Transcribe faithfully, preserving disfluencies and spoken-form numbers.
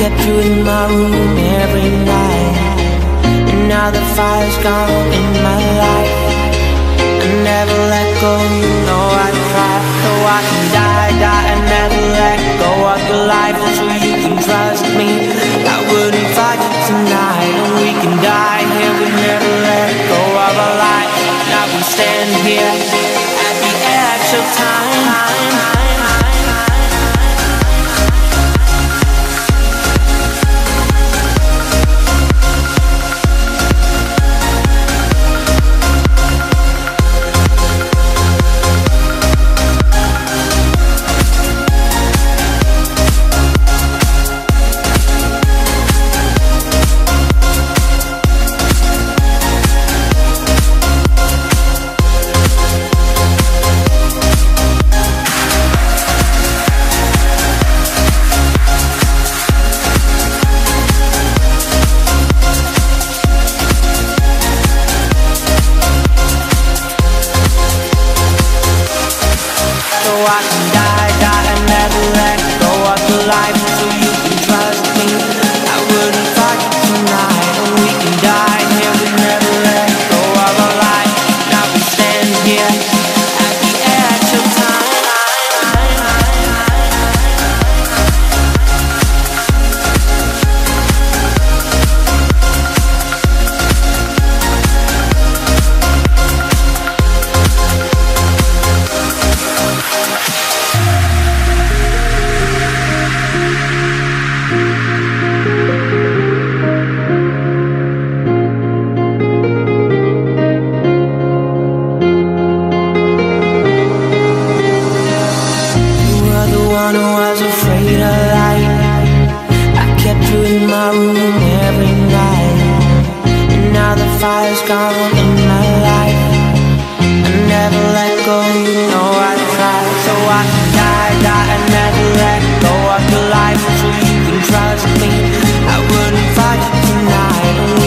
kept you in my room every night, and now the fire's gone in my life. I never let go, you know I tried. So I can die, die and never let go of your life, so you can trust me. I wouldn't fight you tonight, and we can die here. We never let go of our life. Now we stand here at the edge of time. I can die, die and never let go of your life, so you can trust me. I wouldn't fight you tonight, and we can die here. We never let go of our life. Now we stand here at the edge of time. Who was afraid of light. I kept you in my room every night, and now the fire's gone in my life. I never let go, you know I tried. So I can die, die and never let go of your life, so you can trust me. I wouldn't fight you tonight.